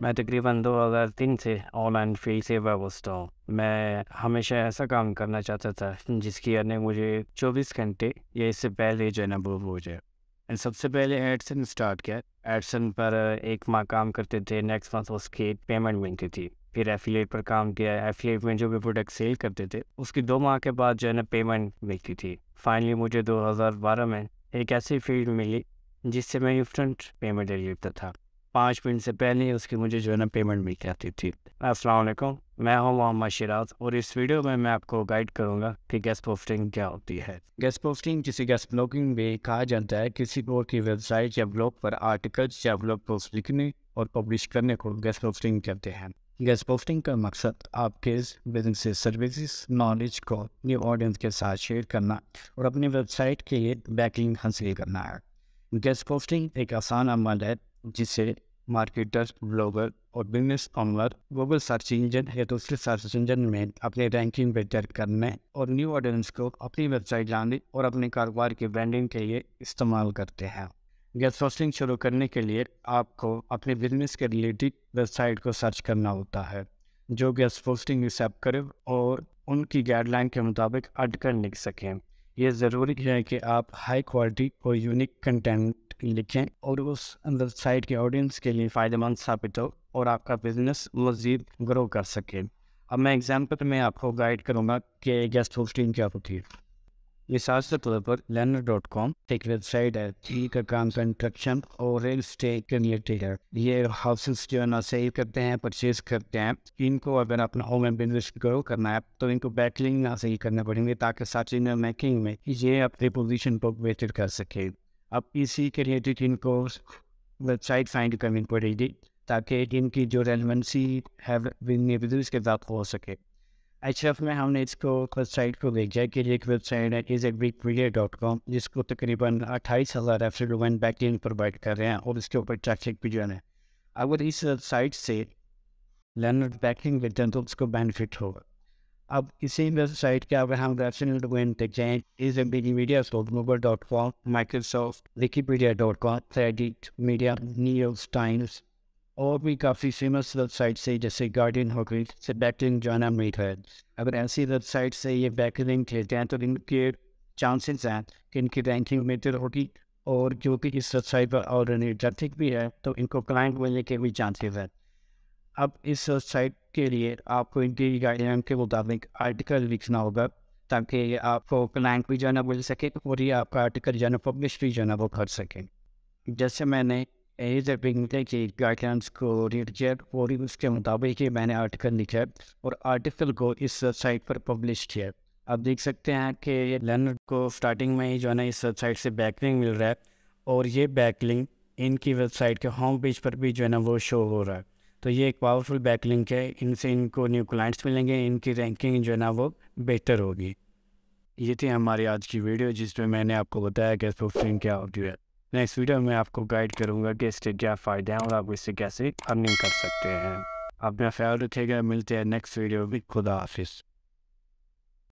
میں تقریباً 2003 سے آن لائن فیلڈ سے وابستہ ہوں۔ میں ہمیشہ ایسا کام کرنا چاہتا تھا جس کی ارننگ مجھے 24 گھنٹے یا اس سے پہلے جو ہے نا وہ ہو جائے۔ سب سے پہلے ایڈسن اسٹارٹ کیا۔ ایڈسن پر ایک ماہ کام کرتے تھے، نیکسٹ منتھ اس کی پیمنٹ ملتی تھی۔ پھر ایفیلیٹ پر کام کیا۔ ایفیلیٹ میں جو بھی پروڈکٹ سیل کرتے تھے اس کی 2 ماہ کے بعد جو ہے نا پیمنٹ ملتی تھی۔ فائنلی مجھے 2012 میں ایک ایسی فیلڈ ملی جس سے میں انسٹنٹ پیمنٹ لے لیتا تھا۔ 5 منٹ سے پہلے اس کی مجھے جو ہے نا پیمنٹ مل جاتی تھی۔ السلام علیکم، میں ہوں محمد شراز، اور اس ویڈیو میں آپ کو گائیڈ کروں گا کہ گیسٹ پوسٹنگ کیا ہوتی ہے۔ گیسٹ پوسٹنگ جسے گیسٹ بلاگنگ بھی کہا جاتا ہے، کسی اور کی ویب سائٹ یا بلاگ پر آرٹیکلز یا بلاگ پوسٹ لکھنے اور پبلش کرنے کو گیسٹ پوسٹنگ کہتے ہیں۔ گیسٹ پوسٹنگ کا مقصد آپ کے بزنس سروسز نالج کو نیو آڈینس کے ساتھ شیئر کرنا اور اپنی ویب سائٹ کے لیے بیک لنک حاصل کرنا ہے۔ گیسٹ پوسٹنگ ایک آسان عمل ہے جس سے مارکیٹر، بلاگر اور business owner Google search engine یا دوسرے سرچ انجن میں اپنی رینکنگ بہتر کرنے اور نیو آڈینس کو اپنی ویب سائٹ جاننے اور اپنے کاروبار کی برانڈنگ کے لیے استعمال کرتے ہیں۔ گیسٹ پوسٹنگ شروع کرنے کے لیے آپ کو اپنے بزنس کے ریلیٹڈ ویب سائٹ کو سرچ کرنا ہوتا ہے جو گیسٹ پوسٹنگ ایکسیپٹ کرے اور ان کی گائیڈ لائن کے مطابق آرٹیکل لکھ سکیں۔ یہ ضروری ہے کہ آپ ہائی کوالٹی اور یونیک کنٹینٹ لکھیں اور اس ویب سائٹ کے آڈینس کے لیے فائدہ مند ثابت ہو اور آپ کا بزنس مزید گرو کر سکے۔ اب میں ایگزامپل میں آپ کو گائیڈ کروں گا کہ گیسٹ پوسٹنگ کیا ہوتی ہے۔ مثال کے طور پر learner.com ایک ویب سائٹ ہے جی کا کام کنسٹرکشن اور ریل اسٹیٹ کے ریلیٹڈ ہے۔ یہ ہاؤسز جو ہے نا سیل کرتے ہیں، پرچیز کرتے ہیں۔ ان کو اگر اپنا ہوم بزنس گرو کرنا ہے تو ان کو بیک لنک حاصل کرنا پڑیں گے تاکہ سرچ انجن رینکنگ میں یہ اپنی پوزیشن کو بہتر کر سکے۔ اب اسی کے ریلیٹڈ ان کو ویب سائٹ فائنڈ کرنی پڑے گی تاکہ ان کی جو ریلیونسی ہے بزنس کے ساتھ ہو سکے۔ ایچ میں ہم نے اس کو ویب سائٹ کو دیکھا کہ ایک ویب سائٹ ہے isabigmedia.com جس کو تقریباً 28,000 ریفرنس بیک لنک پرووائڈ کر رہے ہیں اور اس کے اوپر ٹریفک بھی جو ہے۔ اگر اس ویب سائٹ سے لرنر بیک لنک لیتے ہیں تو اس کو بینیفٹ ہوگا۔ اب اسی ویب سائٹ کے اگر ہم ریفرنس دیکھیں isabigmedia.google.com، Microsoft, wikipedia.com، Reddit, media, news times اور بھی کافی فیمس ویب سائٹ سے جیسے گارڈین ہو گئی سے بیک لنک جو ہے نا مل ہے۔ اگر ایسی ویب سائٹ سے یہ بیک لنک لیتے ہیں تو ان کے چانسز ہیں کہ ان کی رینکنگ بہتر ہوگی، اور کیونکہ اس ویب سائٹ پر آلریڈی ٹریفک بھی ہے تو ان کو کلائنٹ ملنے کے بھی چانسز ہیں۔ اب اس ویب سائٹ کے لیے آپ کو ان کی گائیڈ لائن کے مطابق آرٹیکل لکھنا ہوگا تاکہ آپ کو کلائنٹ بھی جو ہے نا مل سکے اور یہ آپ کا آرٹیکل جو ہے نا پبلش بھی جو ہے نا وہ کر سکیں۔ جیسے میں نے کی گائیڈ لائنس کو ریڈ کیا اور اس کے مطابق ہی میں نے آرٹیکل لکھا اور آرٹیکل کو اس ویب سائٹ پر پبلش کیا۔ آپ دیکھ سکتے ہیں کہ یہ لرنر کو سٹارٹنگ میں ہی جو ہے نا اس ویب سائٹ سے بیک لنک مل رہا ہے اور یہ بیک لنک ان کی ویب سائٹ کے ہوم پیج پر بھی جو ہے نا وہ شو ہو رہا ہے۔ تو یہ ایک پاورفل بیک لنک ہے، ان سے ان کو نیو کلائنٹس ملیں گے، ان کی رینکنگ جو ہے نا وہ بہتر ہوگی۔ یہ تھی ہماری آج کی ویڈیو جس میں میں نے آپ کو بتایا کہ پوسٹنگ کیا ہوتی ہے۔ نیکسٹ ویڈیو میں آپ کو گائیڈ کروں گا کہ اس سے کیا فائدے ہیں اور آپ اس سے کیسے ارننگ کر سکتے ہیں۔ اپنا خیال رکھیے گا، ملتے ہیں نیکسٹ ویڈیو میں۔ خدا حافظ۔